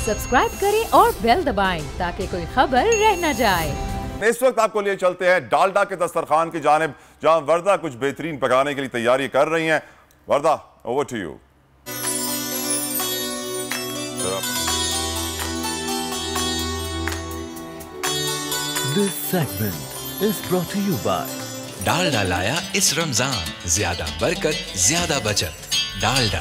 Subscribe करें और bell दबाएं ताकि कोई खबर रह न जाए। इस वक्त आपको लिए चलते हैं डालडा के दस्तरखान की जानिब, जहां वर्दा कुछ बेहतरीन पकाने के लिए तैयारी कर रही हैं। Warda, over to you. This segment is brought to you by Dalda लाया इस रमजान, ज्यादा बरकत ज्यादा बचत। Dalda.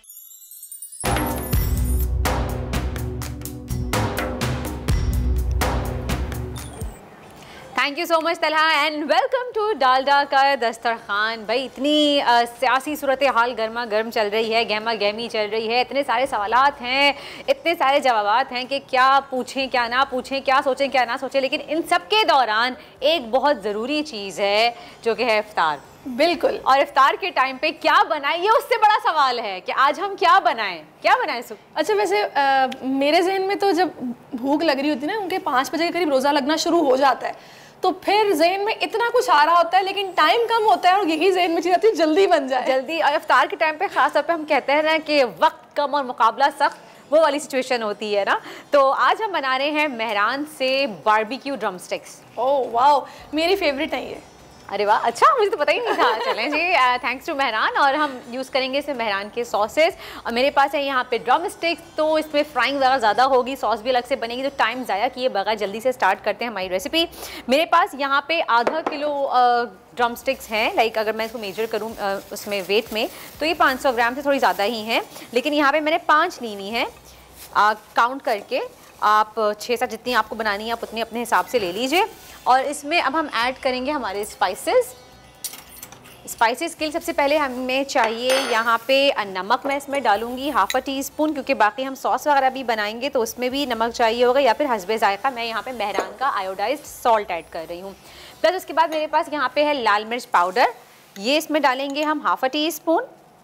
Thank you so much Talha and welcome to Dalda का दस्तरखान। भाई इतनी सियासी सूरत हाल गर्मा गर्म चल रही है, गहमा गहमी चल रही है, इतने सारे सवालात हैं, इतने सारे जवाबात हैं कि क्या पूछें क्या ना पूछें, क्या सोचें क्या ना सोचें। लेकिन इन सब के दौरान एक बहुत ज़रूरी चीज़ है जो कि है इफ्तार। बिल्कुल, और इफ्तार के टाइम पे क्या बनाएं, ये उससे बड़ा सवाल है कि आज हम क्या बनाएं। अच्छा, वैसे मेरे जहन में तो जब भूख लग रही होती है ना, उनके 5 बजे के करीब रोज़ा लगना शुरू हो जाता है, तो फिर जहन में इतना कुछ आ रहा होता है लेकिन टाइम कम होता है और यही जहन में चीज़ आती है जल्दी बन जाए जल्दी। और इफ्तार के टाइम पे खास तौर पे हम कहते हैं ना कि वक्त कम और मुकाबला सख्त, वो वाली सिचुएशन होती है ना। तो आज हम बना रहे हैं मेहरान से बारबेक्यू ड्रम स्टिक्स। ओह वाह, मेरी फेवरेट है ये। अरे वाह, अच्छा, मुझे तो पता ही नहीं था। चलें जी, थैंक्स टू मेहरान। और हम यूज़ करेंगे इसमें मेहरान के सॉसेस, और मेरे पास है यहाँ पे ड्रम स्टिक्स। तो इसमें फ्राइंग वगैरह ज़्यादा होगी, सॉस भी अलग से बनेगी, तो टाइम ज़ाया किए बगैर जल्दी से स्टार्ट करते हैं हमारी रेसिपी। मेरे पास यहाँ पे आधा किलो ड्रम स्टिक्स हैं। लाइक अगर मैं इसको मेजर करूँ उसमें वेट में, तो ये 500 ग्राम से थोड़ी ज़्यादा ही हैं, लेकिन यहाँ पर मैंने 5 ली हुई हैं। काउंट करके आप 6-7 जितनी आपको बनानी है आप उतनी अपने हिसाब से ले लीजिए। और इसमें अब हम ऐड करेंगे हमारे स्पाइसेस के लिए सबसे पहले हमें चाहिए यहाँ पे नमक। मैं इसमें डालूंगी ½ टीस्पून, क्योंकि बाकी हम सॉस वगैरह भी बनाएंगे तो उसमें भी नमक चाहिए होगा, या फिर हस्बे जायका। मैं यहाँ पे मेहरान का आयोडाइज्ड सॉल्ट ऐड कर रही हूँ। प्लस उसके बाद मेरे पास यहाँ पे है लाल मिर्च पाउडर, ये इसमें डालेंगे हम ½ टीस्पून,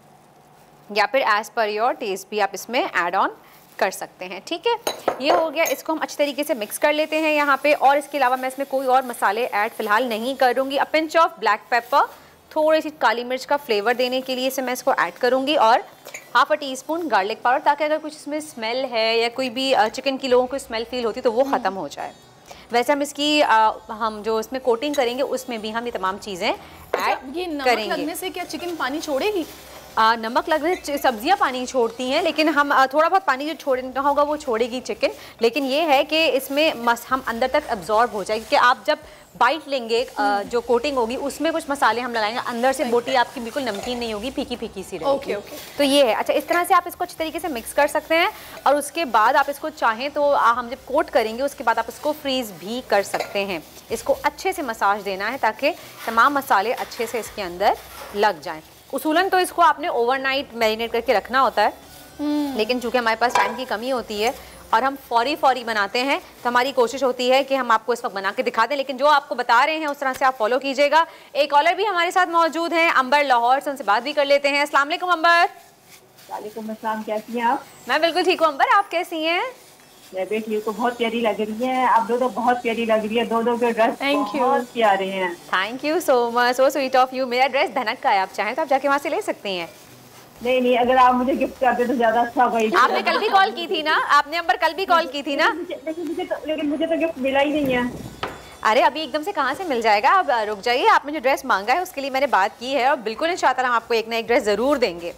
या फिर एज़ पर योर टेस्ट भी आप इसमें ऐड ऑन कर सकते हैं। ठीक है, ये हो गया। इसको हम अच्छी तरीके से मिक्स कर लेते हैं यहाँ पे। और इसके अलावा मैं इसमें कोई और मसाले ऐड फिलहाल नहीं करूँगी। A pinch of black pepper, थोड़ी सी काली मिर्च का फ्लेवर देने के लिए इसे मैं इसको ऐड करूँगी, और ½ टीस्पून गार्लिक पाउडर, ताकि अगर कुछ इसमें स्मेल है या कोई भी चिकन की लोगों को स्मेल फील होती है तो वो ख़त्म हो जाए। वैसे हम इसकी हम जो इसमें कोटिंग करेंगे उसमें भी हम ये तमाम चीज़ें ऐड ये नमक करेंगे। लगने से क्या चिकन पानी छोड़ेगी? नमक लगने से सब्जियां पानी छोड़ती हैं, लेकिन हम थोड़ा बहुत पानी जो छोड़ना होगा वो छोड़ेगी चिकन। लेकिन ये है कि इसमें हम अंदर तक एब्जॉर्ब हो जाएगी, कि आप जब बाइट लेंगे जो कोटिंग होगी उसमें कुछ मसाले हम लगाएंगे, अंदर से बोटी आपकी बिल्कुल नमकीन नहीं होगी, फीकी फीकी सी रहेगी। ओके। तो ये है। अच्छा, इस तरह से आप इसको अच्छी तरीके से मिक्स कर सकते हैं, और उसके बाद आप इसको चाहें तो हम जब कोट करेंगे उसके बाद आप इसको फ्रीज़ भी कर सकते हैं। इसको अच्छे से मसाज देना है ताकि तमाम मसाले अच्छे से इसके अंदर लग जाएँ। उसूलन तो इसको आपने ओवरनाइट मैरिनेट करके रखना होता है, लेकिन चूंकि हमारे पास टाइम की कमी होती है और हम फौरी बनाते हैं, तो हमारी कोशिश होती है कि हम आपको इस वक्त बना के दिखा दें। लेकिन जो आपको बता रहे हैं उस तरह से आप फॉलो कीजिएगा। एक कॉलर भी हमारे साथ मौजूद हैं, अंबर लाहौर से, उनसे बात भी कर लेते हैं। अस्सलाम वालेकुम अंबर। वालेकुम अस्सलाम, कैसी हैं आप? मैं बिल्कुल ठीक हूँ अंबर, आप कैसी हैं? मैं देख ली तो बहुत प्यारी लग रही है, आप दो बहुत प्यारी लग रही है, दो के ड्रेस बहुत प्यारे हैं। Thank you so much, so sweet of you. मेरा ड्रेस धनक का है, आप चाहें तो आप जाके वहाँ से ले सकती हैं। नहीं, अगर आप मुझे गिफ्ट करते तो ज्यादा अच्छा होगा। आपने कल भी कॉल की थी ना, आपने अंबर कल भी कॉल की थी ना। लेकिन मुझे तो गिफ्ट मिला ही नहीं है। अरे अभी एकदम से कहाँ से मिल जाएगा, आप रुक जाइए। आपने जो ड्रेस मांगा है उसके लिए मैंने बात की है, और बिल्कुल इंशाअल्लाह हम आपको एक ना एक ड्रेस जरूर देंगे।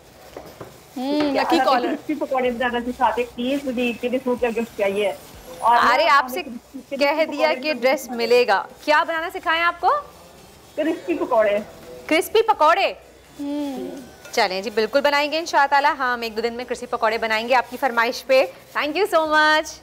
Lucky caller. पकौड़े ज्यादा सिखाते प्लीज, मुझे इतने सूट का गिफ्ट चाहिए। और अरे आपसे कह दिया कि ड्रेस मिलेगा। क्या बनाना सिखाएं आपको? क्रिस्पी पकौड़े। क्रिस्पी पकौड़े, चलें जी, बिल्कुल बनाएंगे इंशाअल्लाह। हम 1-2 दिन में क्रिस्पी पकौड़े बनाएंगे आपकी फरमाइश पे। Thank you so much.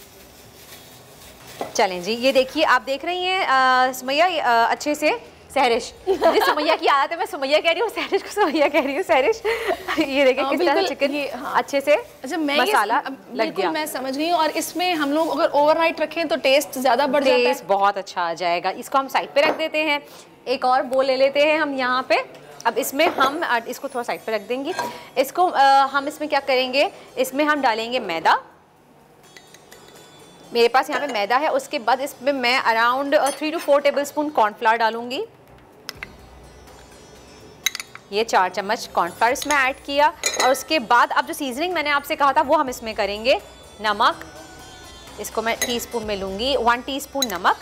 चलें जी, ये देखिए, आप देख रही हैं सुमैया अच्छे से सहरिश, सुमैया की आदत है, मैं सुमैया कह रही हूँ, सहरिश को सुमैया कह रही हूँ, सहरिश। ये देखिए किस तरह चिकन अच्छे से मसाला लग गया। मैं समझ गई हूँ। और इसमें हम लोग अगर ओवरनाइट रखें तो टेस्ट ज़्यादा बढ़ जाता है, टेस्ट बहुत अच्छा आ जाएगा। इसको हम साइड पे रख देते हैं। एक और बोल ले लेते हैं हम यहाँ पे। अब इसमें हम इसको थोड़ा साइड पे रख देंगे। इसको हम इसमें क्या करेंगे, इसमें हम डालेंगे मैदा। मेरे पास यहाँ पे मैदा है। उसके बाद इसमें मैं अराउंड 3 to 4 टेबलस्पून कॉर्नफ्लावर डालूंगी। ये 4 चम्मच कॉर्नफ्लावर इसमें ऐड किया, और उसके बाद अब जो सीजनिंग मैंने आपसे कहा था वो हम इसमें करेंगे। नमक, इसको मैं टीस्पून में लूँगी, 1 टीस्पून नमक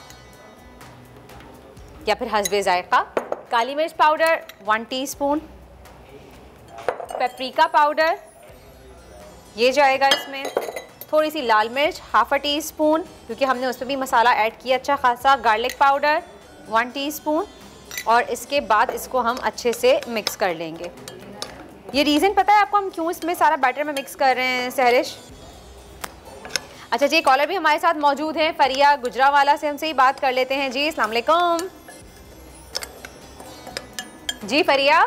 या फिर हस्बे जायका। काली मिर्च पाउडर 1 टीस्पून, पेपरिका पाउडर ये जाएगा इसमें, थोड़ी सी लाल मिर्च 1/2 टीस्पून क्योंकि हमने उसमें भी मसाला ऐड किया अच्छा खासा, गार्लिक पाउडर 1 टीस्पून और इसके बाद इसको हम अच्छे से मिक्स कर लेंगे। ये रीज़न पता है आपको हम क्यों इसमें सारा बैटर में मिक्स कर रहे हैं सहरिश? अच्छा जी, कॉलर भी हमारे साथ मौजूद हैं, फरिया गुजरावाला से हमसे ही बात कर लेते हैं जी। अस्सलाम वालेकुम जी फरिया।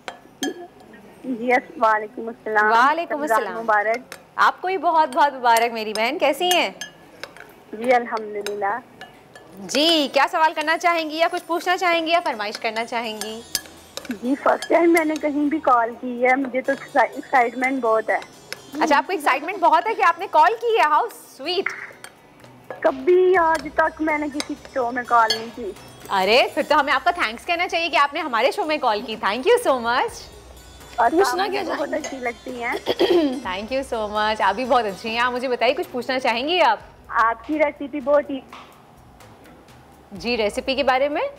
जी वालेकुम अस्सलाम। वालेकुम अस्सलाम, मुबारक। आपको भी बहुत बहुत मुबारक मेरी बहन, कैसी हैं? जी अल्हम्दुलिल्लाह। जी क्या सवाल करना चाहेंगी या कुछ पूछना चाहेंगी या फरमाइश करना चाहेंगी? जी फर्स्ट टाइम मैंने कहीं भी कॉल की है, मुझे तो एक्साइटमेंट बहुत है। अच्छा आपको एक्साइटमेंट बहुत है कि आपने कॉल की है, हाउ स्वीट। कभी आज तक मैंने किसी शो में कॉल नहीं की। अरे फिर तो हमें आपका थैंक्स कहना चाहिए कि आपने हमारे शो में कॉल की। Thank you so much. और पूछना आप क्या मुझे बहुत अच्छी लगती हैं। थैंक यू सो मच, आप भी बहुत अच्छी हैं। आप मुझे बताइए कुछ पूछना चाहेंगी आप? आपकी रेसिपी बहुत ही जी रेसिपी के बारे में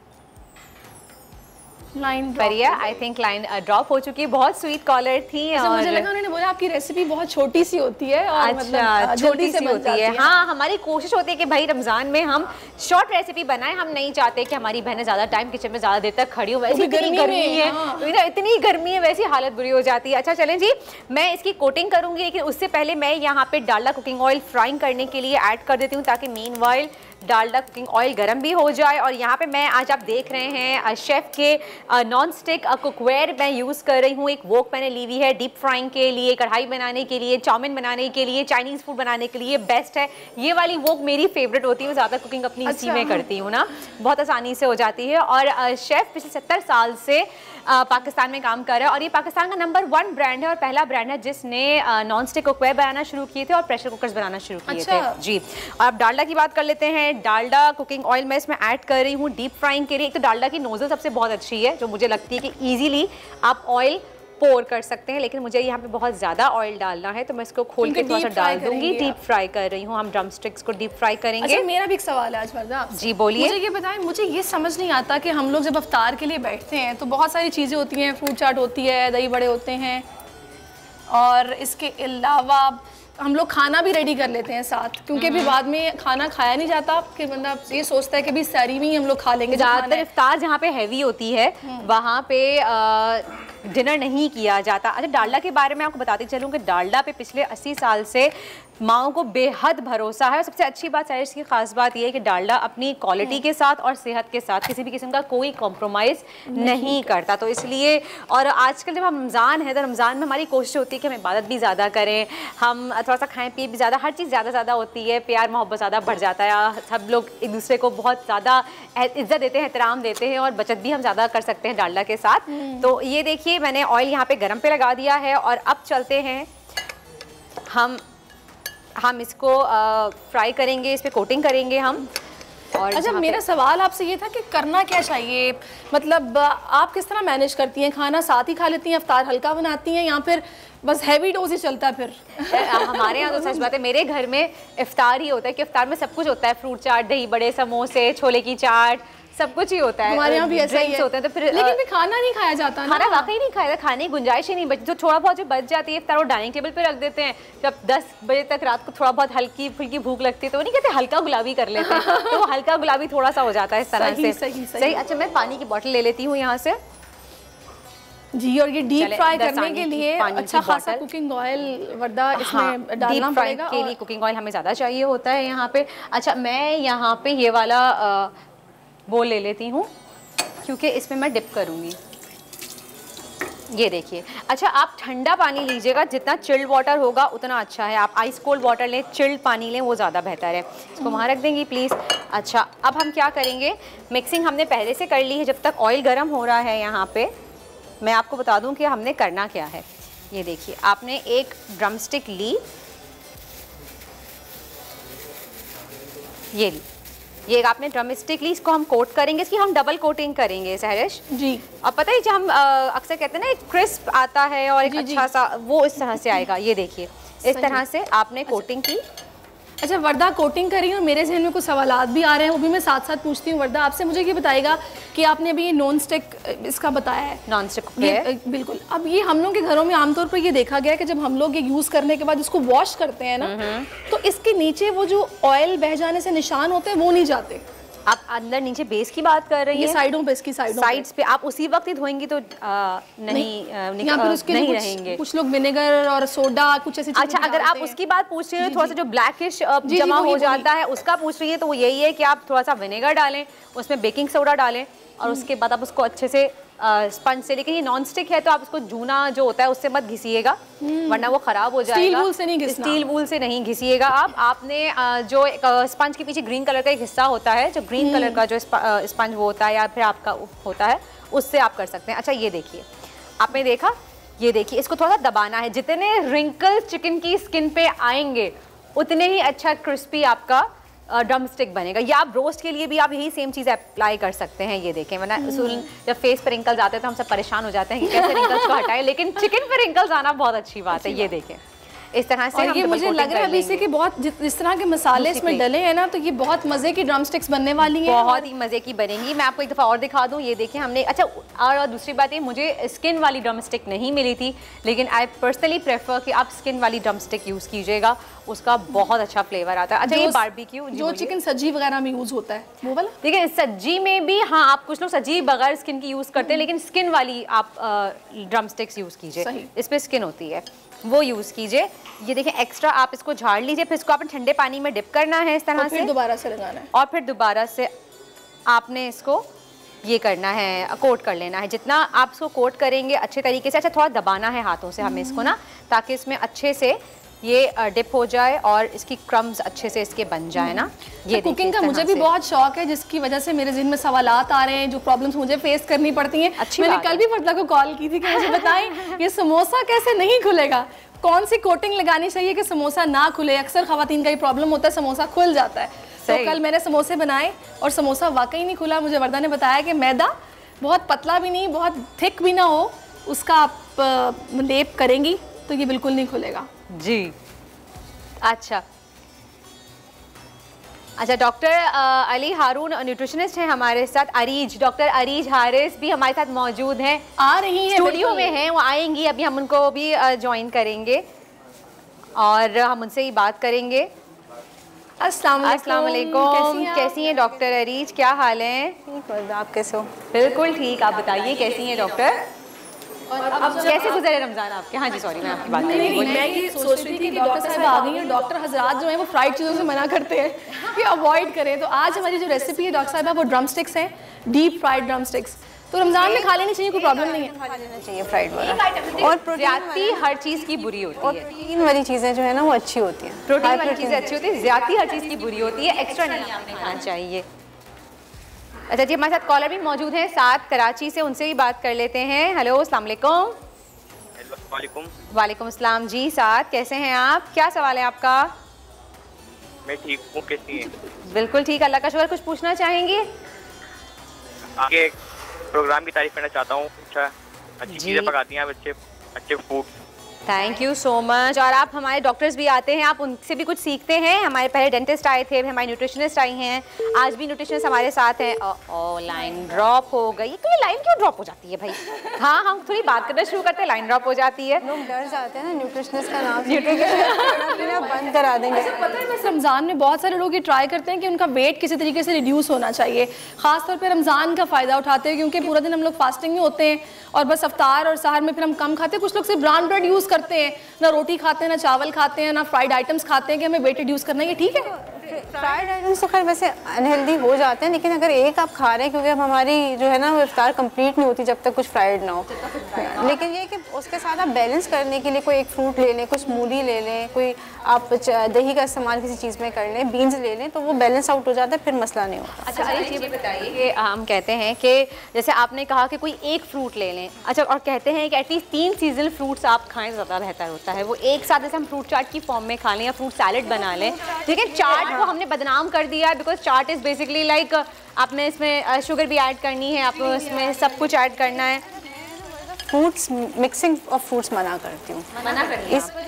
line Fariya I think line drop हो चुकी है। बहुत स्वीट कॉलर थी और मुझे लगा उन्होंने बोला आपकी रेसिपी बहुत छोटी सी होती है और अच्छा मतलब छोटी सी बन होती जाती है। हाँ हमारी कोशिश होती है कि भाई रमजान में हम शॉर्ट रेसिपी बनाएं। हम नहीं चाहते कि हमारी बहनें ज़्यादा टाइम किचन में ज़्यादा देर तक खड़ी हो, वैसे इतनी गर्मी है, इतनी गर्मी है, वैसी हालत बुरी हो जाती है। अच्छा चलें जी, मैं इसकी कोटिंग करूँगी लेकिन उससे पहले मैं यहाँ पे डालडा कुकिंग ऑयल फ्राइंग करने के लिए ऐड कर देती हूँ ताकि मीनवाइल डालडा कुकिंग ऑयल गर्म भी हो जाए। और यहाँ पे मैं आज आप देख रहे हैं शेफ़ के नॉन स्टिक कुकवेयर मैं यूज़ कर रही हूँ। एक वोक मैंने ली हुई है डीप फ्राइंग के लिए, कढ़ाई बनाने के लिए, चाउमीन बनाने के लिए, चाइनीज़ फूड बनाने के लिए बेस्ट है। ये वाली वोक मेरी फेवरेट होती है, ज़्यादा कुकिंग अपनी इसी में करती हूँ ना, बहुत आसानी से हो जाती है। और शेफ़ पिछले 70 साल से पाकिस्तान में काम कर रहा है और ये पाकिस्तान का नंबर 1 ब्रांड है और पहला ब्रांड है जिसने नॉन स्टिक कुकवेयर बनाना शुरू किए थे और प्रेशर कुकर्स बनाना शुरू किए थे जी। और अब डालडा की बात कर लेते हैं। डालडा कुकिंग ऑयल मैं इसमें ऐड कर रही हूँ डीप फ्राइंग के लिए। एक तो डालडा की नोजल सबसे बहुत अच्छी है जो मुझे लगती है कि ईजिली आप ऑयल पोर कर सकते हैं, लेकिन मुझे यहाँ पे बहुत ज़्यादा ऑयल डालना है तो मैं इसको खोल के थोड़ा सा डाल दूंगी। डीप फ्राई कर रही हूँ, हम ड्रम स्टिक्स को डीप फ्राई करेंगे। अच्छा मेरा भी एक सवाल है आज वर्दा। जी बोलिए। मुझे ये बताएं, मुझे ये समझ नहीं आता कि हम लोग जब अफ्तार के लिए बैठते हैं तो बहुत सारी चीज़ें होती हैं, फ्रूट चाट होती है, दही बड़े होते हैं और इसके अलावा हम लोग खाना भी रेडी कर लेते हैं साथ, क्योंकि भी बाद में खाना खाया नहीं जाता कि बंदा ये सोचता है कि भी सारी में ही हम लोग खा लेंगे। ज़्यादातर इफ्तार जहाँ पे हैवी होती है वहाँ पे डिनर नहीं किया जाता। अच्छा डालडा के बारे में आपको बताती चलूँ कि डालडा पे पिछले 80 साल से माओं को बेहद भरोसा है और सबसे अच्छी बात साइज की खास बात यह है कि डालडा अपनी क्वालिटी के साथ और सेहत के साथ किसी भी किस्म का कोई कॉम्प्रोमाइज़ नहीं करता। तो इसलिए और आजकल जब हम रमज़ान है तो रमज़ान में हमारी कोशिश होती है कि हम इबादत भी ज़्यादा करें, हम थोड़ा सा खाएं पिए भी ज़्यादा, हर चीज़ ज़्यादा होती है, प्यार मोहब्बत ज़्यादा बढ़ जाता है, सब लोग एक दूसरे को बहुत ज़्यादा इज्जत देते हैं, एहतराम देते हैं और बचत भी हम ज़्यादा कर सकते हैं डालडा के साथ। तो ये देखिए मैंने ऑयल यहाँ पे गर्म पे लगा दिया है और अब चलते हैं हम इसको फ्राई करेंगे, इस पे कोटिंग करेंगे हम। और अच्छा मेरा सवाल आपसे ये था कि करना क्या चाहिए, मतलब आप किस तरह मैनेज करती हैं, खाना साथ ही खा लेती हैं, इफ्तार हल्का बनाती हैं या फिर बस हैवी डोज ही चलता है? फिर हमारे यहाँ तो सच बात है, मेरे घर में इफ्तार ही होता है कि इफ्तार में सब कुछ होता है, फ्रूट चाट, दही बड़े, समोसे, छोले की चाट, सब कुछ ही होता है। हमारे यहाँ भी ऐसा ही है। होते हैं तो फिर लेकिन फिर खाना नहीं खाया जाता ना। खाना वाकई नहीं खाया, खाने की गुंजाइश ही नहीं बची। तो थोड़ा बहुत जो बच जाती है इफ्तार वो डाइनिंग टेबल पे रख देते हैं। जब 10 बजे तक रात को थोड़ा बहुत हल्की फुल्की भूख लगती है तो वो नहीं कहते हल्का गुलाबी कर लेते हैं तो वो हल्का गुलाबी थोड़ा सा हो जाता है इस तरह से। सही। अच्छा मैं पानी की बोतल ले लेती हूँ यहाँ से जी। और ये डीप फ्राई करने के लिए अच्छा खासा कुकिंग ऑयल वर्दा इसमें डालना पड़ेगा। के लिए कुकिंग ऑयल हमें ज़्यादा चाहिए होता है यहाँ पे। अच्छा मैं यहाँ पे ये वाला बोल ले लेती हूँ क्योंकि इसमें मैं डिप करूँगी। ये देखिए। अच्छा आप ठंडा पानी लीजिएगा, जितना चिल्ड वाटर होगा उतना अच्छा है। आप आइस कोल्ड वाटर लें, चिल्ड पानी लें, वो ज़्यादा बेहतर है। इसको वहाँ रख देंगी प्लीज़। अच्छा अब हम क्या करेंगे, मिक्सिंग हमने पहले से कर ली है। जब तक ऑयल गर्म हो रहा है यहाँ पे मैं आपको बता दूँ कि हमने करना क्या है। ये देखिए आपने एक ड्रम स्टिक ली, ये ली, ये आपने ड्रम स्टिक ली, इसको हम कोट करेंगे, इसकी हम डबल कोटिंग करेंगे सहरिश जी। अब पता है जब हम अक्सर कहते हैं ना एक क्रिस्प आता है और एक अच्छा सा वो इस तरह से आएगा। ये देखिए इस तरह से आपने कोटिंग की। अच्छा वर्दा, कोटिंग करी और मेरे जहन में कुछ सवालात भी आ रहे हैं, वो भी मैं साथ साथ पूछती हूँ। वर्दा आपसे मुझे ये बताएगा कि आपने अभी ये नॉन स्टिक इसका बताया है, नॉन स्टिक ये बिल्कुल। अब ये हम लोग के घरों में आमतौर पर ये देखा गया है कि जब हम लोग ये यूज़ करने के बाद इसको वॉश करते हैं ना, तो इसके नीचे वो जो ऑयल बह जाने से निशान होते हैं वो नहीं जाते। आप अंदर नीचे बेस की बात कर रही हैं? ये साइडों पे, इसकी साइड्स पे आप उसी वक्त ही धोएंगी तो नहीं रहेंगे। कुछ लोग विनेगर और सोडा कुछ ऐसी चीजें। अच्छा, अगर आप उसकी बात पूछ रही हो, थोड़ा सा जो ब्लैकिश जमा हो जाता है उसका पूछ रही है, तो वो यही है कि आप थोड़ा सा विनेगर डालें, उसमें बेकिंग सोडा डालें और उसके बाद आप उसको अच्छे से स्पंज से, लेकिन ये नॉन स्टिक है तो आप उसको जूना जो होता है उससे मत घिसिएगा वरना वो खराब हो जाएगा। स्टील वूल से नहीं घिसना। स्टील वूल से नहीं घिसिएगा आपने जो स्पंज के पीछे ग्रीन कलर का एक हिस्सा होता है, जो ग्रीन कलर का जो स्पंज वो होता है या फिर आपका होता है, उससे आप कर सकते हैं। अच्छा ये देखिए, आपने देखा, ये देखिए, इसको थोड़ा सा दबाना है। जितने रिंकल्स चिकन की स्किन पे आएंगे उतने ही अच्छा क्रिस्पी आपका ड्रम स्टिक बनेगा। या आप रोस्ट के लिए भी आप यही सेम चीज़ अप्लाई कर सकते हैं। ये देखें, वरना जब फेस पर रिंकल्स आते हैं तो हम सब परेशान हो जाते हैं कि कैसे रिंकल्स को हटाएं, लेकिन चिकन पर रिंकल्स आना बहुत अच्छी बात है। ये देखें इस तरह से। और ये मुझे लग रहा है अभी से कि बहुत जिस तरह के मसाले इसमें डले हैं ना, तो ये बहुत मजे की ड्रम स्टिक्स बनने वाली हैं, बहुत ही मजे की बनेंगी। मैं आपको एक दफ़ा और दिखा दूं, ये देखिए हमने। अच्छा, और दूसरी बात ये, मुझे स्किन वाली ड्रम स्टिक नहीं मिली थी, लेकिन आई पर्सनली प्रेफर कि आप स्किन वाली ड्रम स्टिक यूज़ कीजिएगा, उसका बहुत अच्छा फ्लेवर आता है। अच्छा, ये बारबेक्यू जो चिकन सज्जी वगैरह में यूज़ होता है वो वाला। देखिए सज्जी में भी, हाँ, आप कुछ लोग सज्जी बगैर स्किन की यूज़ करते हैं, लेकिन स्किन वाली आप ड्रम स्टिक्स यूज़ कीजिए, इस पर स्किन होती है, वो यूज़ कीजिए। ये देखिए, एक्स्ट्रा आप इसको झाड़ लीजिए, फिर इसको आपने ठंडे पानी में डिप करना है इस तरह से, दोबारा से लगाना है, और फिर दोबारा से आपने इसको ये करना है, कोट कर लेना है। जितना आप इसको कोट करेंगे अच्छे तरीके से, अच्छा थोड़ा दबाना है हाथों से हमें इसको ना, ताकि इसमें अच्छे से ये डिप हो जाए और इसकी क्रम्स अच्छे से इसके बन जाए ना। ये कुकिंग का मुझे भी बहुत शौक है, जिसकी वजह से मेरे ज़हन में सवालात आ रहे हैं, जो प्रॉब्लम्स मुझे फेस करनी पड़ती हैं। मैंने कल भी वर्दा को कॉल की थी कि मुझे बताएं ये समोसा कैसे नहीं खुलेगा, कौन सी कोटिंग लगानी चाहिए कि समोसा ना खुले। अक्सर ख़वातीन का ये प्रॉब्लम होता है, समोसा खुल जाता है। तो कल मैंने समोसे बनाए और समोसा वाकई नहीं खुला। मुझे वर्दा ने बताया कि मैदा बहुत पतला भी नहीं, बहुत थिक भी ना हो, उसका आप लेप करेंगी तो ये बिल्कुल नहीं खुलेगा जी। अच्छा, डॉक्टर अली हारून न्यूट्रिशनिस्ट हैं हमारे साथ। अरीज, डॉक्टर अरीज हारिस भी हमारे साथ मौजूद हैं, आ रही हैं, स्टूडियो में हैं, वो आएंगी अभी, हम उनको भी ज्वाइन करेंगे और हम उनसे ही बात करेंगे। अस्सलाम वालेकुम, कैसी हैं डॉक्टर अरीज, क्या हाल है? ठीक, आप कैसे हो? बिल्कुल ठीक, आप बताइए कैसी हैं डॉक्टर? और अब कैसे गुजरे रमजान आपके? हाँ जी, सॉरी, मैं आपकी बात नहीं, मैं ये सोच रही थी कि डॉक्टर साहब आ गई हैं। डॉक्टर हजरात जो हैं वो फ्राइड चीज़ों से मना करते हैं कि अवॉइड करें। तो आज हमारी जो रेसिपी है डॉक्टर साहब, वो ड्रम स्टिक्स हैं, डीप फ्राइड ड्रम स्टिक्स। तो रमजान में खा लेनी चाहिए, कोई प्रॉब्लम नहीं है, खा लेना चाहिए फ्राइड वाला। और ज्यादती हर चीज़ की बुरी होती है, प्रोटीन वाली चीज़ें जो है ना वो अच्छी होती हैं, प्रोटीन वाली चीज़ें अच्छी होती है, ज्यादती हर चीज़ की बुरी होती है, एक्स्ट्रा नहीं आपने खाना चाहिए। अच्छा जी, हमारे साथ कॉलर भी मौजूद हैं साथ कराची से, उनसे ही बात कर लेते हैं। हेलो, अस्सलाम वालेकुम। वालेकुम अस्सलाम जी, साथ कैसे हैं आप, क्या सवाल है आपका? मैं ठीक हूँ, कैसी हैं? बिल्कुल ठीक, अल्लाह का शुक्र। कुछ पूछना चाहेंगे? आगे प्रोग्राम की तारीफ करना चाहता हूँ। अच्छा, अच्छी चीज़ें पकाती हैं आप, अच्छे food. Thank you so much. और आप, हमारे डॉक्टर्स भी आते हैं, आप उनसे भी कुछ सीखते हैं। हमारे पहले डेंटिस्ट आए थे, हमारे न्यूट्रिशनिस्ट आई हैं, आज भी न्यूट्रिशनिस्ट हमारे साथ हैं। लाइन ड्रॉप हो गई, ये लाइन क्यों ड्रॉप हो जाती है भाई? हाँ, हम थोड़ी बात करना शुरू करते हैं, लाइन ड्रॉप हो जाती है। लोग डर जाते हैं ना न्यूट्रिशनिस्ट का नाम, न्यूट्रिशनिस्ट बंद करा देंगे। पता है, बस रमज़ान में बहुत सारे लोग ये ट्राई करते हैं कि उनका वेट किसी तरीके से रिड्यूस होना चाहिए, खासतौर पर रमज़ान का फ़ायदा उठाते हैं, क्योंकि पूरा दिन हम लोग फास्टिंग में होते हैं और बस अफ्तार और सहर में फिर हम कम खाते हैं। कुछ लोग सिर्फ ब्राउन ब्रेड यूज़ करते हैं, ना रोटी खाते हैं, ना चावल खाते हैं, ना फ्राइड आइटम्स खाते हैं कि हमें वेट रिड्यूस करना है, ये ठीक है? फ्राइड आइटम्स तो खैर वैसे अनहेल्दी हो जाते हैं, लेकिन अगर एक आप खा रहे हैं, क्योंकि अब हमारी जो है ना वो इफ्तार कंप्लीट नहीं होती जब तक कुछ फ्राइड ना हो। लेकिन ये कि उसके साथ आप बैलेंस करने के लिए कोई एक फ्रूट ले लें, कुछ स्मूदी ले लें, कोई आप दही का इस्तेमाल किसी चीज़ में कर लें, बीन्स ले लें, तो वो बैलेंस आउट हो जाता है, फिर मसला नहीं होता। अच्छा, अरे ये बताइए कि हम कहते हैं कि जैसे आपने कहा कि कोई एक फ्रूट ले लें, अच्छा, और कहते हैं कि एटलीस्ट 3 सीजनल फ्रूट्स आप खाएं, ज़्यादा बेहतर होता है। वो एक साथ जैसे हम फ्रूट चाट की फॉर्म में खा लें या फ्रूट सैलेड बना लें। लेकिन चाट को हमने बदनाम कर दिया है, because chat is basically like आपने इसमें शुगर भी ऐड करनी है, आपको इसमें सब कुछ ऐड करना है। फ्रूट्स, मिक्सिंग ऑफ फ्रूट्स मना करती हूँ, मना करती हूँ इस वजह से क्योंकि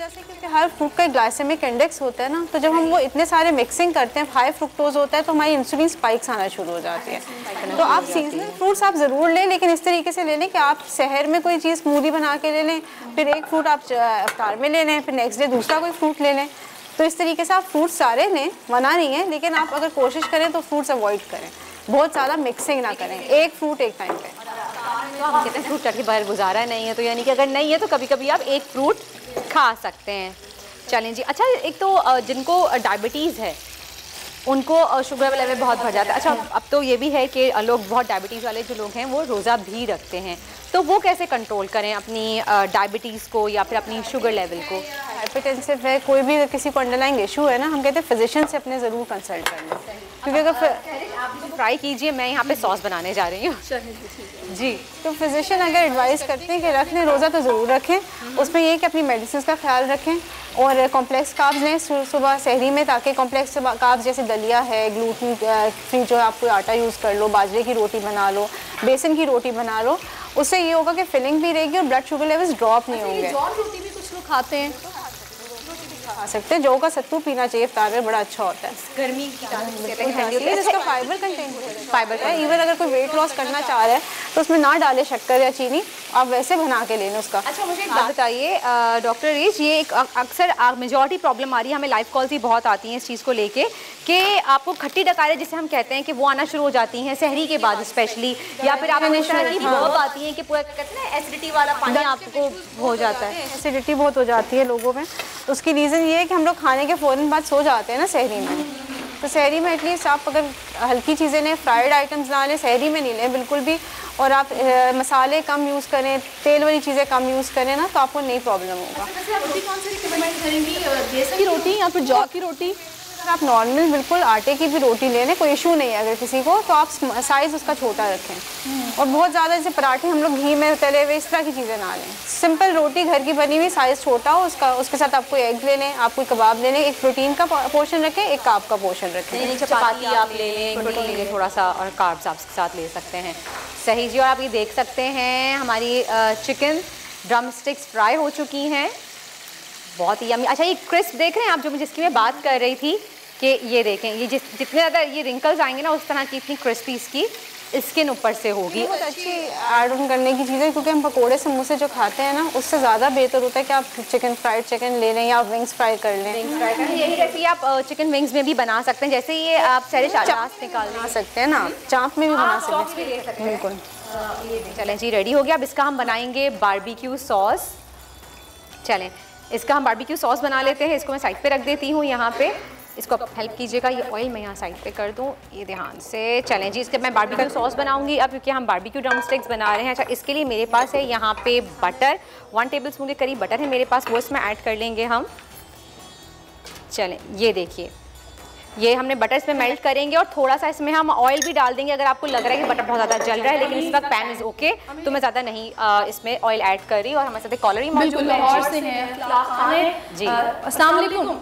हर फ्रूट का एक ग्लाइसेमिक इंडेक्स होता है ना, तो जब हम वो इतने सारे मिक्सिंग करते हैं, हाई फ्रुक्टोज होता है, तो हमारी इंसुलिन स्पाइक्स आना शुरू हो जाती है। तो आप सीजनल फ्रूट्स आप ज़रूर लें, लेकिन इस तरीके से ले लें कि आप शहर में कोई चीज़ स्मूदी बना के ले लें, फिर एक फ्रूट आप इफ्तार में ले लें, फिर नेक्स्ट डे दूसरा कोई फ्रूट ले लें। तो इस तरीके से आप फ्रूट सारे लें, मना नहीं है, लेकिन आप अगर कोशिश करें तो फ्रूट्स अवॉइड करें, बहुत ज़्यादा मिक्सिंग ना करें, एक फ्रूट एक टाइम पे। तो हम कहते हैं फ्रूट चाट के बाहर गुजारा नहीं है, तो यानी कि अगर नहीं है तो कभी कभी आप एक फ्रूट खा सकते हैं। चलें जी। अच्छा, एक तो जिनको डायबिटीज़ है उनको शुगर लेवल बहुत बढ़ जाता है। अच्छा, अब तो ये भी है कि लोग बहुत डायबिटीज़ वाले जो लोग हैं वो रोज़ा भी रखते हैं, तो वो कैसे कंट्रोल करें अपनी डायबिटीज़ को या फिर अपनी शुगर लेवल को? हाइपरटेंसिव है, कोई भी किसी को अंडरलाइंग इशू है ना, हम कहते हैं फिजिशियन से अपने ज़रूर कंसल्ट कर लें, क्योंकि अगर आप ट्राई कीजिए, मैं यहाँ पे सॉस बनाने जा रही हूँ जी। तो फिजिशियन अगर एडवाइस करते हैं कि रख लें रोज़ा तो ज़रूर रखें, उसमें ये कि अपनी मेडिसिन का ख्याल रखें और कॉम्प्लेक्स कार्ब्स लें सुबह सहरी में, ताकि कॉम्प्लेक्स कार्ब्स जैसे दलिया है, ग्लूटेन फ्री जो है, आप कोई आटा यूज़ कर लो, बाजरे की रोटी बना लो, बेसन की रोटी बना लो, उससे ये होगा कि फिलिंग भी रहेगी और ब्लड शुगर लेवल्स ड्रॉप नहीं होंगे। जौ रोटी भी कुछ लोग खाते हैं, खा सकते हैं, जौ का सत्तू पीना चाहिए इफ्तार में, बड़ा अच्छा होता है, गर्मी की जिसका फाइबर कंटेंट फाइबर है। इवन अगर कोई वेट लॉस करना चाह रहा है तो उसमें ना डाले शक्कर या चीनी, आप वैसे बना के लेना उसका। अच्छा, मुझे एक बात बताइए डॉक्टर रीच, ये एक अक्सर मेजॉरिटी प्रॉब्लम आ रही है, हमें लाइफ कॉल्स भी बहुत आती हैं इस चीज़ को लेके कि आपको खट्टी डकारें जिसे हम कहते हैं कि वो आना शुरू हो जाती हैं सहरी के बाद स्पेशली, या फिर आप बर्ब आती हैं कि पूरा कहते हैं ना एसिडिटी वाला पानी आपको हो जाता है, एसिडिटी बहुत हो जाती है लोगों में। तो उसकी रीज़न ये है कि हम लोग खाने के फ़ौरन बाद सो जाते हैं ना सहरी में, तो सहरी में एटलीस्ट आप अगर हल्की चीज़ें लें, फ्राइड आइटम्स ना लें, सहरी में नहीं लें बिल्कुल भी, और आप मसाले कम यूज़ करें, तेल वाली चीज़ें कम यूज़ करें ना, तो आपको नहीं प्रॉब्लम होगा। आप रोटी कौन सी रिकमेंड करेंगी, बेसन की रोटी या फिर जौ की रोटी? अगर आप नॉर्मल बिल्कुल आटे की भी रोटी ले लें, कोई इशू नहीं है अगर किसी को, तो आप साइज़ उसका छोटा रखें और बहुत ज़्यादा जैसे पराठे हम लोग घी में तले हुए इस तरह की चीज़ें ना लें। सिंपल रोटी घर की बनी हुई, साइज़ छोटा हो उसका, उसके साथ आप कोई एग ले लें, आप कोई कबाब ले लें, एक प्रोटीन का पोर्शन रखें, एक कार्ब का पोर्शन रखें। चपाती आप ले लें, प्रोटीन ले लें थोड़ा सा, और कार्ब्स आप उसके साथ ले सकते हैं। सही जी। और आप ये देख सकते हैं हमारी चिकन ड्रम स्टिक्स फ्राई हो चुकी हैं, बहुत ही यम्मी। अच्छा, ये क्रिस्प देख रहे हैं आप, जो जिसकी मैं बात कर रही थी कि ये देखें, ये जितने ज़्यादा ये रिंकल्स आएंगे ना, उस तरह की इतनी क्रिस्पी इसकी स्किन ऊपर से होगी। बहुत अच्छी ऐड ऑन करने की चीज़ है, क्योंकि हम पकोड़े समोसे जो खाते हैं ना, उससे ज़्यादा बेहतर होता है कि आप फ्राइड चिकन ले लें या विंग्स फ्राई कर लें। यही रेसिपी आप चिकन विंग्स में भी बना सकते हैं, जैसे ये आप सारे चाट निकाल सकते हैं ना, चाप में भी बना सकते हैं, बिल्कुल। चलें जी, रेडी हो गया। अब इसका हम बनाएंगे बारबेक्यू सॉस। चलें, इसका हम बारबेक्यू सॉस बना लेते हैं। इसको मैं साइड पे रख देती हूँ यहाँ पे, इसको आप हेल्प कीजिएगा, ये ऑयल मैं यहाँ साइड पे कर दूँ, ये ध्यान से। चलें जी, इसके मैं बारबेक्यू सॉस बनाऊंगी अब, क्योंकि हम बारबेक्यू ड्रम स्टिक्स बना रहे हैं। अच्छा, इसके लिए मेरे पास है यहाँ पे बटर, 1 टेबलस्पून के करीब बटर है मेरे पास, वो इसमें ऐड कर लेंगे हम। चलें, ये देखिए, ये हमने बटर इसमें मेल्ट करेंगे और थोड़ा सा इसमें हम ऑयल भी डाल देंगे। अगर आपको लग रहा है कि बटर बहुत ज़्यादा जल रहा है, लेकिन इस वक्त पैन इज़ ओके, तो मैं ज़्यादा नहीं इसमें ऑयल ऐड कर रही। और हमारे साथ कॉलर ही मौजूद है जी। अस्सलाम वालेकुम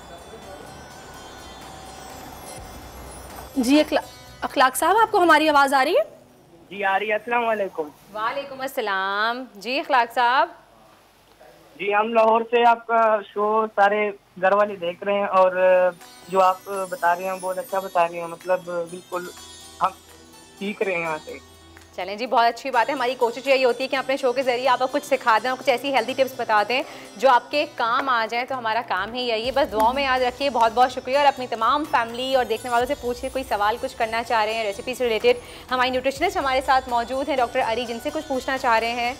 जी। अखलाक साहब, आपको हमारी आवाज़ आ रही है? जी आ रही है। अस्सलाम वालेकुम। वालेकुम अस्सलाम जी। अखलाक साहब जी, हम लाहौर से आपका शो सारे घर वाले देख रहे हैं, और जो आप बता रहे हैं बहुत अच्छा बता रहे हैं, मतलब बिल्कुल हम सीख रहे हैं यहाँ से। चलें जी, बहुत अच्छी बात है। हमारी कोशिश यही होती है कि अपने शो के जरिए आपको कुछ सिखा दें और कुछ ऐसी हेल्दी टिप्स बता दें जो आपके काम आ जाए, तो हमारा काम ही यही है। बस दुआओं में याद रखिए। बहुत बहुत शुक्रिया। और अपनी तमाम फैमिली और देखने वालों से पूछिए, कोई सवाल कुछ करना चाह रहे हैं रेसिपी से रिलेटेड, हमारी न्यूट्रिशनिस्ट हमारे साथ मौजूद हैं डॉक्टर अरी, जिनसे कुछ पूछना चाह रहे हैं।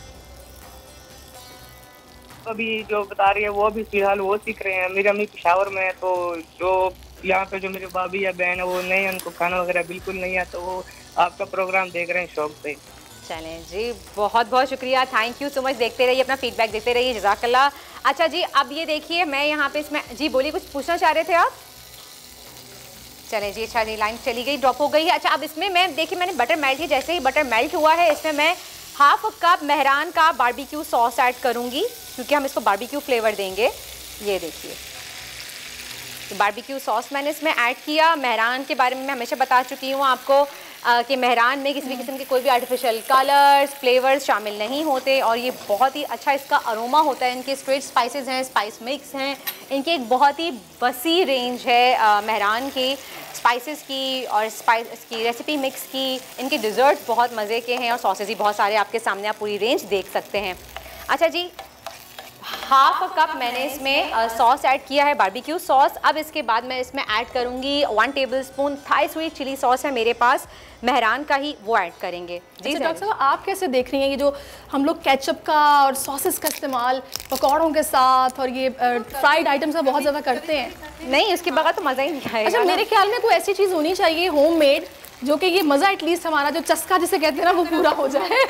अभी जो बता रही है वो भी फिलहाल वो सीख रहे हैं। मेरी अम्मी पेशावर में है, तो जो यहाँ पे जो मेरे भाभी या बहन है वो नहीं, उनको खाना वगैरह बिल्कुल नहीं है, तो वो आपका प्रोग्राम देख रहे हैं शौक से। चलें जी, बहुत बहुत शुक्रिया, थैंक यू सो मच। देखते रहिए, अपना फीडबैक देते रहिए, जज़ाकल्लाह। अच्छा जी, अब ये देखिए, मैं यहाँ पे इसमें जी बोलिए, कुछ पूछना चाह रहे थे आप? चलें जी, अच्छा जी, लाइन चली गई, ड्रॉप हो गई है। अच्छा, अब इसमें मैं देखिए, मैंने बटर मेल्ट किया, जैसे ही बटर मेल्ट हुआ है, इसमें मैं 1/2 कप मेहरान का बारबेक्यू सॉस ऐड करूँगी, क्योंकि हम इसको बारबेक्यू फ्लेवर देंगे। ये देखिए, तो बारबेक्यू सॉस मैंने इसमें ऐड किया। मेहरान के बारे में मैं हमेशा बता चुकी हूँ आपको कि मेहरान में किसी भी किस्म के कोई भी आर्टिफिशियल कलर्स फ्लेवर्स शामिल नहीं होते और ये बहुत ही अच्छा इसका अरोमा होता है। इनके स्ट्रेट स्पाइसेस हैं, स्पाइस मिक्स हैं, इनकी एक बहुत ही वसी रेंज है मेहरान की स्पाइसेस की और स्पाइस की रेसिपी मिक्स की। इनके डिज़र्ट बहुत मज़े के हैं और सॉसेस ही बहुत सारे आपके सामने, आप पूरी रेंज देख सकते हैं। अच्छा जी, हाफ कप मैंने इसमें सॉस ऐड किया है, बारबेक्यू सॉस। अब इसके बाद मैं इसमें ऐड करूंगी 1 tablespoon Thai sweet chilli sauce है मेरे पास, मेहरान का ही, वो ऐड करेंगे। जी डॉक्टर साहब, आप कैसे देख रही हैं ये जो हम लोग केचप का और सॉसेस का इस्तेमाल पकौड़ों के साथ और ये फ्राइड आइटम्स का बहुत ज़्यादा करते हैं? नहीं, उसके बगैर तो मज़ा ही नहीं आएगा। अच्छा, मेरे ख्याल में कोई ऐसी चीज़ होनी चाहिए होममेड जो कि ये मज़ा एटलीस्ट हमारा जो चस्का जिसे कहते हैं ना वो पूरा हो जाए।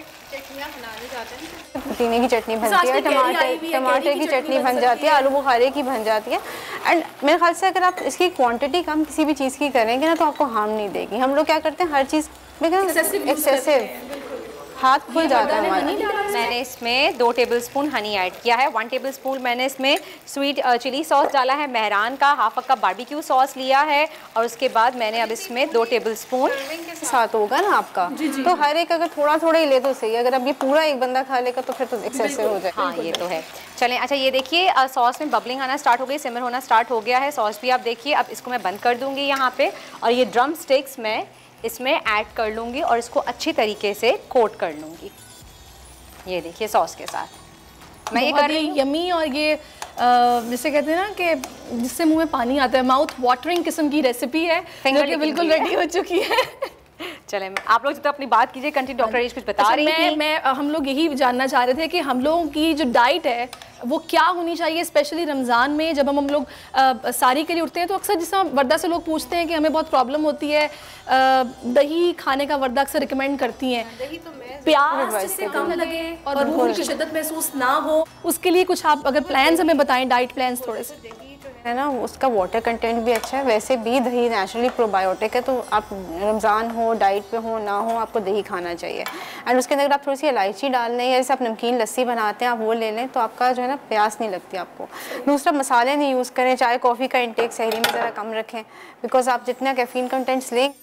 पुदीने की चटनी बनती है, टमाटर की चटनी बन जाती है, आलू बुखारे की बन जाती है। एंड मेरे ख्याल से अगर आप इसकी क्वांटिटी कम किसी भी चीज़ की करेंगे ना तो आपको हार्म नहीं देगी। हम लोग क्या करते हैं, हर चीज़ में एक्सेसिव हाथ खुल जाता है हमारा। मैंने इसमें 2 टेबलस्पून हनी ऐड किया है, 1 टेबलस्पून मैंने इसमें स्वीट चिली सॉस डाला है मेहरान का, हाफ कप बारबेक्यू सॉस लिया है और उसके बाद मैंने अब इसमें 2 टेबलस्पून साथ होगा ना आपका। तो हर एक अगर थोड़ा थोड़ा ही ले तो सही, अगर अब ये पूरा एक बंदा खा लेगा तो फिर तो एक्सेसिव हो जाए। हाँ, ये तो है। चलें, अच्छा ये देखिए सॉस में बबलिंग आना स्टार्ट हो गई, सिमर होना स्टार्ट हो गया है सॉस भी, आप देखिए। अब इसको मैं बंद कर दूंगी यहाँ पे और ये ड्रम स्टिक्स मैं इसमें ऐड कर लूँगी और इसको अच्छी तरीके से कोट कर लूँगी। ये देखिए सॉस के साथ मैं ये कर रही हूँ। यमी और ये जिसे कहते हैं ना कि जिससे मुंह में पानी आता है, माउथ वाटरिंग किस्म की रेसिपी है जो कि बिल्कुल रेडी हो चुकी है। चलें, आप लोग तो अपनी बात कीजिए, कंटिन्यू। डॉक्टर कुछ बता रही थी। हम लोग यही जानना चाह रहे थे कि हम लोगों की जो डाइट है वो क्या होनी चाहिए, स्पेशली रमज़ान में जब हम लोग सारी के लिए उठते हैं तो अक्सर जिस वर्दा से लोग पूछते हैं कि हमें बहुत प्रॉब्लम होती है, दही खाने का वर्दा अक्सर रिकमेंड करती हैं, प्याज जिससे कम लगे और भूख की शिद्दत महसूस ना हो, उसके लिए कुछ आप अगर प्लान्स हमें बताएं, डाइट प्लान्स थोड़े से। है ना, उसका वाटर कंटेंट भी अच्छा है। वैसे भी दही नेचुरली प्रोबायोटिक है, तो आप रमज़ान हो, डाइट पे हो ना हो, आपको दही खाना चाहिए। एंड उसके अंदर अगर आप थोड़ी सी इलायची डाल लें या जैसे आप नमकीन लस्सी बनाते हैं आप वो ले लें तो आपका जो है ना प्यास नहीं लगती आपको। दूसरा, मसाले नहीं यूज़ करें, चाय कॉफ़ी का इंटेक सहरी में ज़रा कम रखें, बिकॉज आप जितना कैफीन कंटेंट्स लें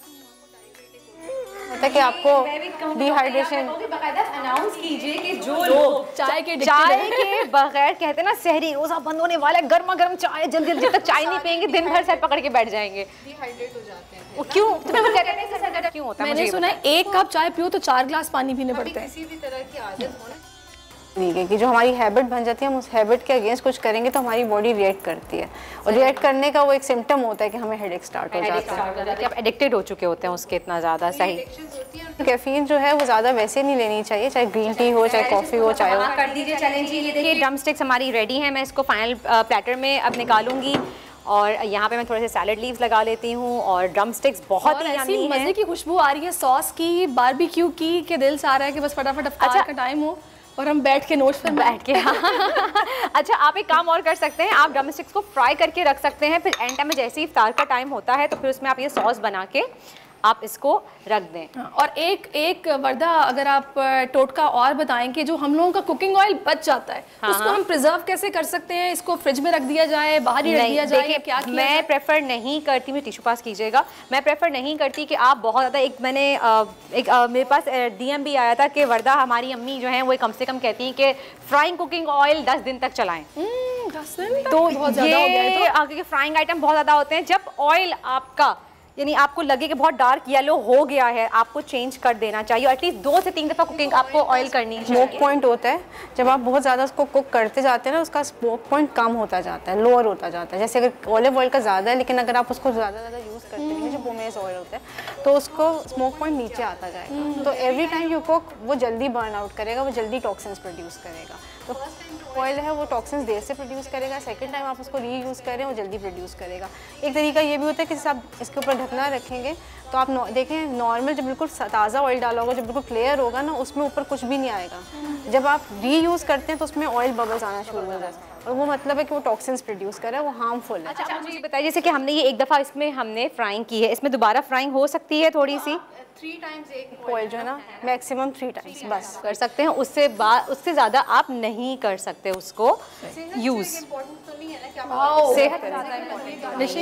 होता है कि आपको डिहाइड्रेशन। अनाउंस कीजिए कि जो लोग चाय के बगैर कहते हैं ना सहरी रोजा बंद होने वाला है, गर्मा गर्म चाय, जल्दी जल्दी तक चाय नहीं पियेंगे दिन भर सर पकड़ के बैठ जाएंगे, डिहाइड्रेट हो जाते हैं। वो क्यों? क्यों होता है? मैंने सुना है 1 कप चाय पियो तो 4 ग्लास पानी पीने पड़ते हैं। किसी भी तरह की आदत हो ना कि जो हमारी हैबिट बन जाती है, हम उस हैबिट के अगेंस्ट कुछ करेंगे तो हमारी बॉडी रिएक्ट करती है और रिएक्ट करने का वो एक सिम्टम होता है कि हमें हेडेक स्टार्ट हो जाता है। आप एडिक्टेड हो चुके होते हैं उसके इतना ज़्यादा। सही, कैफीन जो है वो ज़्यादा वैसे नहीं लेनी चाहिए, चाहे ग्रीन टी हो, चाहे कॉफ़ी हो, चाहे हो। कर दीजिए चैलेंज। ये देखिए ड्रम स्टिक्स हमारी रेडी हैं, मैं इसको फाइनल प्लेटर में अब निकालूंगी और यहाँ पे मैं थोड़े से सैलड लीव्स लगा लेती हूँ और ड्रम स्टिक्स बहुत ही ऐसी मज़े की खुशबू आ रही है सॉस की, बारबेक्यू की, के दिल से आ रहा है कि बस फटाफट अफ्तार का टाइम हो और हम बैठ के नोट्स पर बैठ के। अच्छा, आप एक काम और कर सकते हैं, आप ड्रम स्टिक्स को फ्राई करके रख सकते हैं, फिर एंड टाइम में जैसे ही इफ्तार का टाइम होता है तो फिर उसमें आप ये सॉस बना के आप इसको रख दें। और एक वर्दा अगर आप टोटका और बताएं कि जो हम लोगों का कुकिंग ऑयल बच जाता है उसको हम प्रिजर्व कैसे कर सकते हैं? इसको फ्रिज में रख दिया जाए, बाहर ही रख दिया जाए, क्या किया मैं जाए? प्रेफर नहीं करती, मैं टिश्यू पास कीजिएगा, मैं प्रेफर नहीं करती कि आप बहुत ज़्यादा मेरे पास DM भी आया था कि वर्दा हमारी अम्मी जो हैं वो कम से कम कहती हैं कि फ्राइंग कुकिंग ऑयल 10 दिन तक चलाएं। 10 दिन तो ये आगे फ्राइंग आइटम बहुत ज़्यादा होते हैं। जब ऑयल आपका यानी आपको लगे कि बहुत डार्क येलो हो गया है, आपको चेंज कर देना चाहिए। एटलीस्ट 2 से 3 दफ़ा कुकिंग आपको ऑयल करनी चाहिए। स्मोक पॉइंट होता है, जब आप बहुत ज़्यादा उसको कुक करते जाते हैं ना उसका स्मोक पॉइंट कम होता जाता है, लोअर होता जाता है। जैसे अगर ऑलिव ऑयल का ज़्यादा है लेकिन अगर आप उसको ज़्यादा यूज़ करते हैं, जो पोमेस ऑयल होता है, तो उसको स्मोक पॉइंट नीचे आता जाएगा। तो एवरी टाइम यू कुक वो जल्दी बर्न आउट करेगा, वो जल्दी टॉक्सिन्स प्रोड्यूस करेगा। तो ऑयल है वो टॉक्सिन्स देर से प्रोड्यूस करेगा, सेकंड टाइम आप उसको रीयूज़ करें वो जल्दी प्रोड्यूस करेगा। एक तरीका ये भी होता है कि जैसे आप इसके ऊपर ढकना रखेंगे तो आप देखें नॉर्मल जब बिल्कुल ताज़ा ऑयल डाला होगा, जब बिल्कुल क्लियर होगा ना, उसमें ऊपर कुछ भी नहीं आएगा। जब आप रीयूज़ करते हैं तो उसमें ऑयल बबल्स आना शुरू हो जाता है और वो मतलब है कि वो टॉक्सिन्स प्रोड्यूस कर रहा है, वो हार्मफुल है। अच्छा, मुझे ये बताइए जैसे कि हमने ये एक दफ़ा इसमें हमने फ्राइंग की है, इसमें दोबारा फ्राइंग हो सकती है थोड़ी सी? 3 टाइम्स एक ऑयल जो है ना, मैक्सिमम 3 टाइम्स बस कर सकते हैं, उससे ज़्यादा आप नहीं कर सकते उसको यूज़।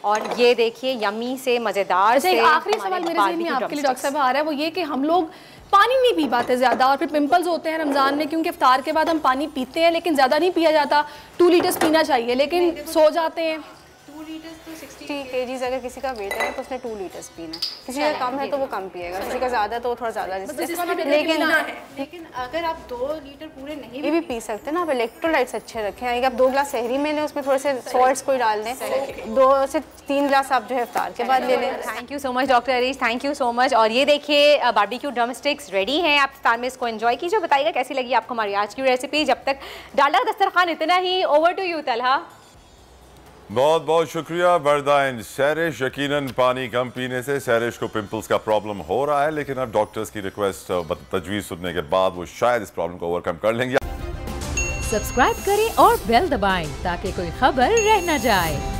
और ये देखिए यमी से मज़ेदार से। एक आखिरी सवाल मेरे ज़हन में आपके लिए डॉक्टर साहब आ रहा है, वो ये कि हम लोग पानी नहीं पी पाते ज़्यादा और फिर पिंपल्स होते हैं रमज़ान में, क्योंकि इफ्तार के बाद हम पानी पीते हैं लेकिन ज़्यादा नहीं पिया जाता। 2 लीटर्स पीना चाहिए लेकिन सो जाते हैं। 2 लीटर्स तो 60 kgs अगर किसी का वेट है तो उसने 2 लीटर्स पीना है, किसी का कम है तो वो कम पिएगा, किसी का ज़्यादा तो थोड़ा ज़्यादा। लेकिन अगर आप 2 लीटर पूरे नहीं भी पी सकते ना, आप इलेक्ट्रोलाइट्स अच्छे रखें, यानी कि आप 2 गिलास सहरी में लें, उसमें थोड़े से सॉल्ट्स कोई डाल दें, 2 से 3 गिलास आप जो है इफ्तार के बाद ले लें। Thank you so much doctor Areej, thank you so much. और ये देखिए बारबेक्यू ड्रम स्टिक्स रेडी हैं, आप इफ्तार में इसको एंजॉय कीजिए। बताइएगा कैसी लगी आपको हमारी आज की रेसिपी। जब तक डालडा दस्तरखान इतना ही, ओवर टू यू तलहा। बहुत बहुत शुक्रिया वर्दा एंड सैरिश। यकीनन पानी कम पीने से सैरिश को पिंपल्स का प्रॉब्लम हो रहा है, लेकिन अब डॉक्टर्स की रिक्वेस्ट तजवीज़ सुनने के बाद वो शायद इस प्रॉब्लम को ओवरकम कर लेंगे। सब्सक्राइब करें और बेल दबाएं ताकि कोई खबर रह न जाए।